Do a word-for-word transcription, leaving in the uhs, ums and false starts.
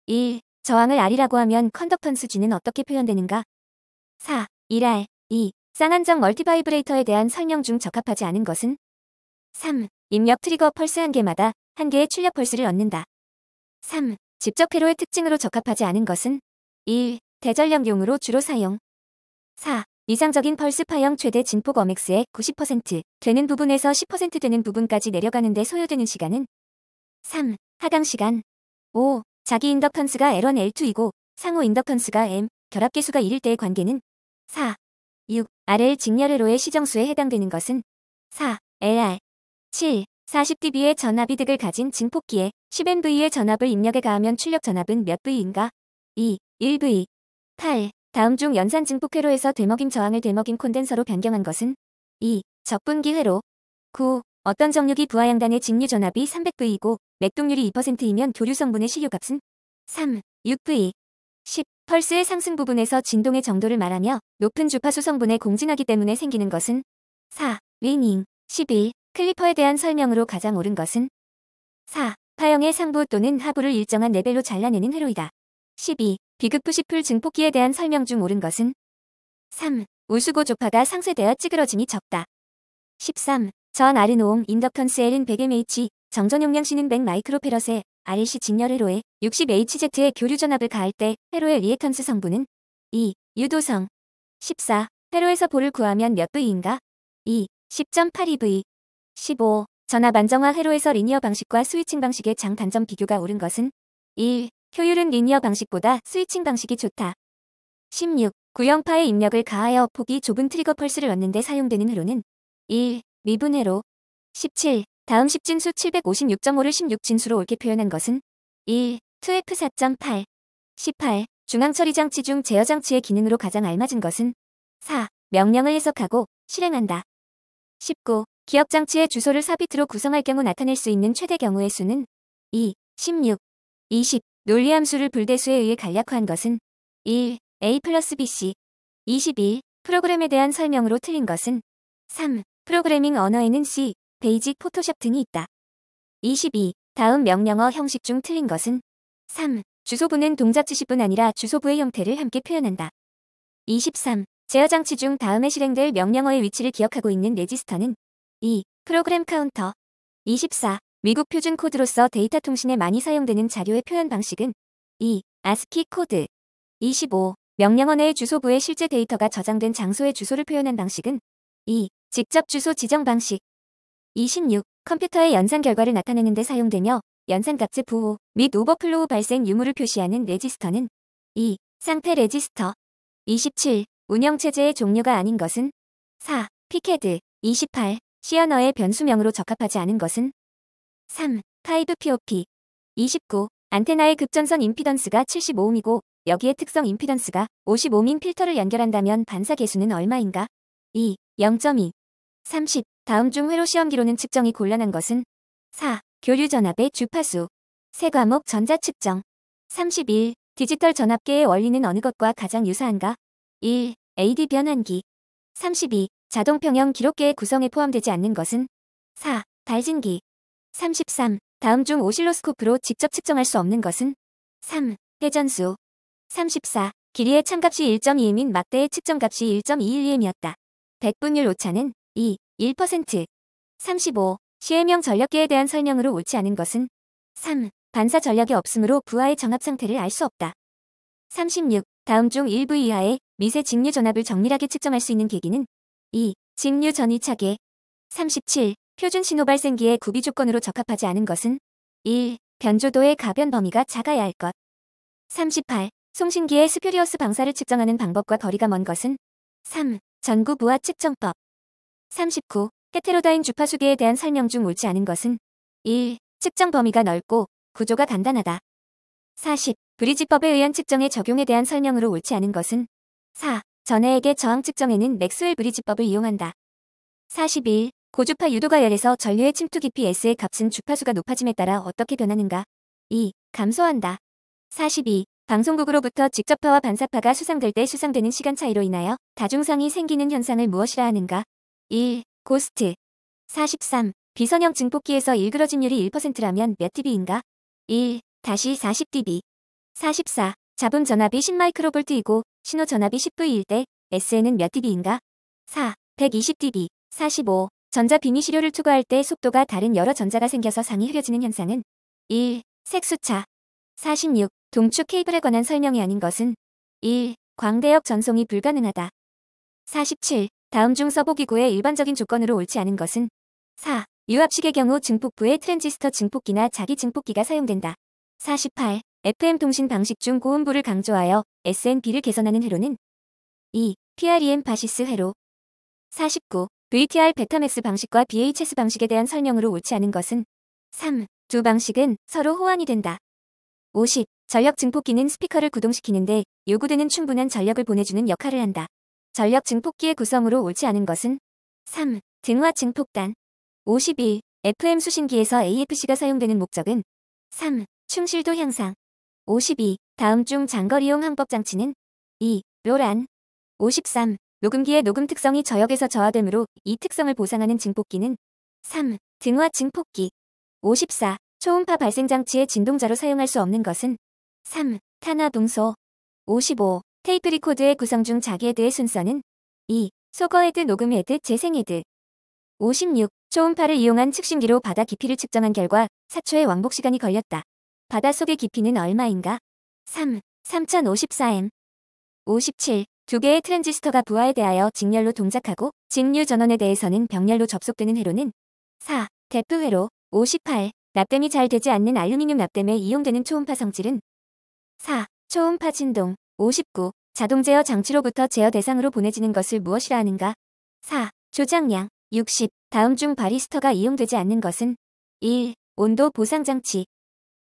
일. 저항을 R이라고 하면 컨덕턴스 G는 어떻게 표현되는가? 사. 일 알. 이. 쌍안정 멀티바이브레이터에 대한 설명 중 적합하지 않은 것은? 삼. 입력 트리거 펄스 한 개마다 한 개의 출력 펄스를 얻는다. 삼. 직접 회로의 특징으로 적합하지 않은 것은? 일. 대전력용으로 주로 사용. 사. 이상적인 펄스 파형 최대 진폭 어맥스의 구십 퍼센트 되는 부분에서 십 퍼센트 되는 부분까지 내려가는 데 소요되는 시간은? 삼. 하강 시간. 오. 자기 인덕턴스가 엘 원 엘 투이고 상호 인덕턴스가 M, 결합계수가 일일 때의 관계는? 사. 육. 알엘 직렬회로의 시정수에 해당되는 것은? 사. 엘 알. 칠. 사십 디비의 전압 이득을 가진 증폭기에 십 엔 브이의 전압을 입력에 가하면 출력 전압은 몇 브이인가? 이. 일 브이. 팔. 다음 중 연산 증폭 회로에서 되먹임 저항을 되먹임 콘덴서로 변경한 것은? 이. 적분기 회로. 구. 어떤 정류기 부하양단의 직류 전압이 삼백 브이이고 맥동률이 이 퍼센트이면 교류 성분의 실효값은? 삼. 육 브이. 십. 펄스의 상승 부분에서 진동의 정도를 말하며 높은 주파수 성분에 공진하기 때문에 생기는 것은? 사. 링잉. 십일. 클리퍼에 대한 설명으로 가장 옳은 것은? 사. 파형의 상부 또는 하부를 일정한 레벨로 잘라내는 회로이다. 십이. 비급 푸시풀 증폭기에 대한 설명 중 옳은 것은? 삼. 우수고 조파가 상쇄되어 찌그러짐이 적다. 십삼. 전 R은 인덕턴스 L은 백 엠에이치, 정전 용량 C는 백 마이크로페럿에 알씨 직렬 회로에 육십 에이치지의 교류 전압을 가할 때 회로의 리액턴스 성분은? 이. 유도성. 십사. 회로에서 볼을 구하면 몇 브이인가? 이. 십 점 팔이 브이. 십오. 전압 안정화 회로에서 리니어 방식과 스위칭 방식의 장단점 비교가 옳은 것은? 일. 효율은 리니어 방식보다 스위칭 방식이 좋다. 십육. 구형파의 입력을 가하여 폭이 좁은 트리거 펄스를 얻는 데 사용되는 회로는? 일. 미분 회로. 십칠. 다음 십 진수 칠백오십육 점 오를 십육 진수로 옳게 표현한 것은? 일. 투 에프 사 점 팔. 십팔. 중앙처리장치 중 제어장치의 기능으로 가장 알맞은 것은? 사. 명령을 해석하고 실행한다. 십구. 기억장치의 주소를 사 비트로 구성할 경우 나타낼 수 있는 최대 경우의 수는? 이. 십육. 이십. 논리함수를 불대수에 의해 간략화한 것은? 일. A 플러스 비씨. 이십일. 프로그램에 대한 설명으로 틀린 것은? 삼. 프로그래밍 언어에는 C, 베이직, 포토샵 등이 있다. 이십이. 다음 명령어 형식 중 틀린 것은? 삼. 주소부는 동작 지시뿐 아니라 주소부의 형태를 함께 표현한다. 이십삼. 제어장치 중 다음에 실행될 명령어의 위치를 기억하고 있는 레지스터는? 이. 프로그램 카운터. 이십사. 미국 표준 코드로서 데이터 통신에 많이 사용되는 자료의 표현 방식은? 이. 아스키 코드. 이십오. 명령어 내의 주소부에 실제 데이터가 저장된 장소의 주소를 표현한 방식은? 이. 직접 주소 지정 방식. 이십육. 컴퓨터의 연산 결과를 나타내는 데 사용되며 연산값의 부호 및 오버플로우 발생 유무를 표시하는 레지스터는? 이. 상태 레지스터. 이십칠. 운영체제의 종류가 아닌 것은? 사. 피케드. 이십팔. C 언어의 변수명으로 적합하지 않은 것은? 삼. 파이브 피오피. 이십구. 안테나의 급전선 임피던스가 칠십오 옴이고 여기에 특성 임피던스가 오십 옴인 필터를 연결한다면 반사 계수는 얼마인가? 이. 영 점 이. 삼십. 다음 중 회로 시험기로는 측정이 곤란한 것은? 사. 교류 전압의 주파수. 세 과목 전자 측정. 삼십일. 디지털 전압계의 원리는 어느 것과 가장 유사한가? 일. 에이디 변환기. 삼십이. 자동 평형 기록계의 구성에 포함되지 않는 것은? 사. 발진기. 삼십삼. 다음 중 오실로스코프로 직접 측정할 수 없는 것은? 삼. 회전수. 삼십사. 길이의 참값이 일 점 이 엠인 막대의 측정값이 일 점 이일이 엠이었다. 백분율 오차는? 이. 일 퍼센트. 삼십오. 시해명 전력계에 대한 설명으로 옳지 않은 것은? 삼. 반사 전력이 없으므로 부하의 정압 상태를 알 수 없다. 삼십육. 다음 중 일 브이 이하의 미세 직류 전압을 정밀하게 측정할 수 있는 계기는? 이. 직류 전위차계. 삼십칠. 표준 신호 발생기의 구비 조건으로 적합하지 않은 것은? 일. 변조도의 가변 범위가 작아야 할 것. 삼십팔. 송신기의 스퓨리어스 방사를 측정하는 방법과 거리가 먼 것은? 삼. 전구 부하 측정법. 삼십구. 헤테로다인 주파수계에 대한 설명 중 옳지 않은 것은? 일. 측정 범위가 넓고 구조가 간단하다. 사십. 브리지법에 의한 측정의 적용에 대한 설명으로 옳지 않은 것은? 사. 전해액의 저항 측정에는 맥스웰 브리지법을 이용한다. 사십일. 고주파 유도가열에서 전류의 침투 깊이 S의 값은 주파수가 높아짐에 따라 어떻게 변하는가? 이. 감소한다. 사십이. 방송국으로부터 직접파와 반사파가 수상될 때 수상되는 시간 차이로 인하여 다중상이 생기는 현상을 무엇이라 하는가? 일. 고스트. 사십삼. 비선형 증폭기에서 일그러짐률이 일 퍼센트라면 몇 디비인가? 일. 다시 사십 디비. 사십사. 잡음 전압이 십 마이크로볼트이고 신호 전압이 십 브이일 때 에스엔은 몇 디비인가? 사. 백이십 디비. 사십오. 전자 비미시료를 투과할 때 속도가 다른 여러 전자가 생겨서 상이 흐려지는 현상은? 일. 색수차. 사십육. 동축 케이블에 관한 설명이 아닌 것은? 일. 광대역 전송이 불가능하다. 사십칠. 다음 중 서보기구의 일반적인 조건으로 옳지 않은 것은? 사. 유압식의 경우 증폭부에 트랜지스터 증폭기나 자기 증폭기가 사용된다. 사십팔. 에프엠 통신 방식 중 고음부를 강조하여 에스엔비를 개선하는 회로는? 이. 피알이엠 바시스 회로. 사십구. 브이티알 베타맥스 방식과 비에이치에스 방식에 대한 설명으로 옳지 않은 것은? 삼. 두 방식은 서로 호환이 된다. 오십. 전력 증폭기는 스피커를 구동시키는데 요구되는 충분한 전력을 보내주는 역할을 한다. 전력 증폭기의 구성으로 옳지 않은 것은? 삼. 등화 증폭단. 오십일. 에프엠 수신기에서 에이에프씨가 사용되는 목적은? 삼. 충실도 향상. 오십이. 다음 중 장거리용 항법장치는? 이. 로란. 오십삼. 녹음기의 녹음 특성이 저역에서 저하되므로 이 특성을 보상하는 증폭기는? 삼. 등화 증폭기. 오십사. 초음파 발생장치의 진동자로 사용할 수 없는 것은? 삼. 탄화붕소. 오십오. 테이프 리코드의 구성 중 자기 헤드의 순서는? 이. 소거 헤드, 녹음 헤드, 재생 헤드. 오십육. 초음파를 이용한 측심기로 바다 깊이를 측정한 결과 사 초의 왕복 시간이 걸렸다. 바닷속의 깊이는 얼마인가? 삼. 삼천오십사 엠. 오십칠. 두 개의 트랜지스터가 부하에 대하여 직렬로 동작하고 직류 전원에 대해서는 병렬로 접속되는 회로는? 사. 대프 회로. 오십팔. 납땜이 잘 되지 않는 알루미늄 납땜에 이용되는 초음파 성질은? 사. 초음파 진동. 오십구. 자동 제어 장치로부터 제어 대상으로 보내지는 것을 무엇이라 하는가? 사. 조작량. 육십. 다음 중 바리스터가 이용되지 않는 것은? 일. 온도 보상 장치.